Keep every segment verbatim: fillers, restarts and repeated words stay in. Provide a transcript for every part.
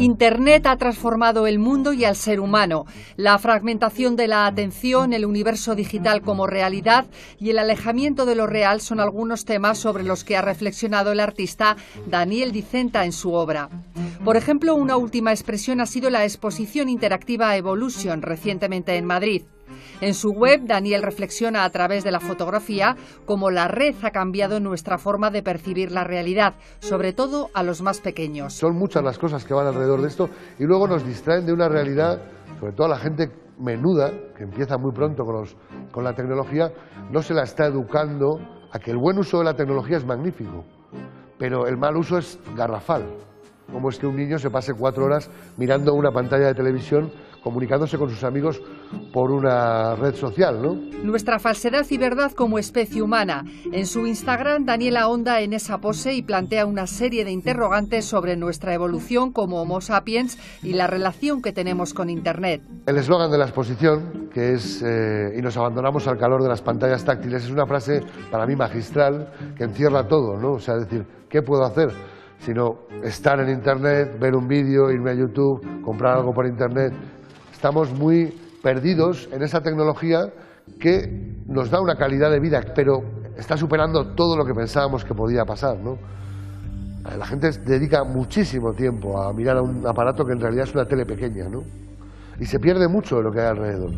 Internet ha transformado el mundo y al ser humano. La fragmentación de la atención, el universo digital como realidad y el alejamiento de lo real son algunos temas sobre los que ha reflexionado el artista Daniel Dicenta en su obra. Por ejemplo, una última expresión ha sido la exposición interactiva Evolution, recientemente en Madrid. En su web, Daniel reflexiona a través de la fotografía cómo la red ha cambiado nuestra forma de percibir la realidad, sobre todo a los más pequeños. Son muchas las cosas que van alrededor de esto y luego nos distraen de una realidad, sobre todo a la gente menuda, que empieza muy pronto con, los, con la tecnología, no se la está educando a que el buen uso de la tecnología es magnífico, pero el mal uso es garrafal. Como es que un niño se pase cuatro horas mirando una pantalla de televisión, comunicándose con sus amigos por una red social, ¿no? Nuestra falsedad y verdad como especie humana. En su Instagram, Daniel ahonda en esa pose y plantea una serie de interrogantes sobre nuestra evolución como Homo sapiens y la relación que tenemos con Internet. El eslogan de la exposición, que es eh, y nos abandonamos al calor de las pantallas táctiles, es una frase para mí magistral que encierra todo, ¿no? O sea, decir, ¿qué puedo hacer? Sino estar en Internet, ver un vídeo, irme a YouTube, comprar algo por Internet. Estamos muy perdidos en esa tecnología que nos da una calidad de vida, pero está superando todo lo que pensábamos que podía pasar, ¿no? La gente dedica muchísimo tiempo a mirar a un aparato que en realidad es una tele pequeña, ¿no? Y se pierde mucho de lo que hay alrededor.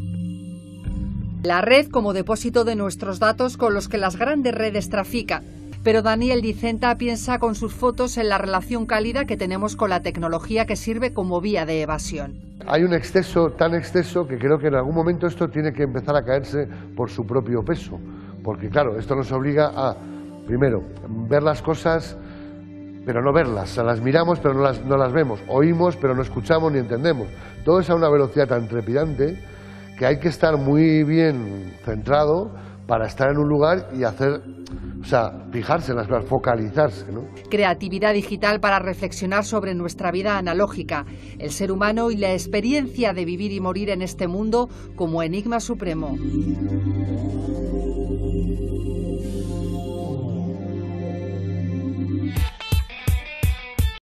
La red como depósito de nuestros datos con los que las grandes redes trafican. Pero Daniel Dicenta piensa con sus fotos en la relación cálida que tenemos con la tecnología que sirve como vía de evasión. Hay un exceso, tan exceso, que creo que en algún momento esto tiene que empezar a caerse por su propio peso. Porque claro, esto nos obliga a, primero, ver las cosas, pero no verlas. O sea, las miramos, pero no las, no las vemos. Oímos, pero no escuchamos ni entendemos. Todo es a una velocidad tan trepidante que hay que estar muy bien centrado para estar en un lugar y hacer, o sea, fijarse en las cosas, focalizarse, ¿no? Creatividad digital para reflexionar sobre nuestra vida analógica, el ser humano y la experiencia de vivir y morir en este mundo como enigma supremo.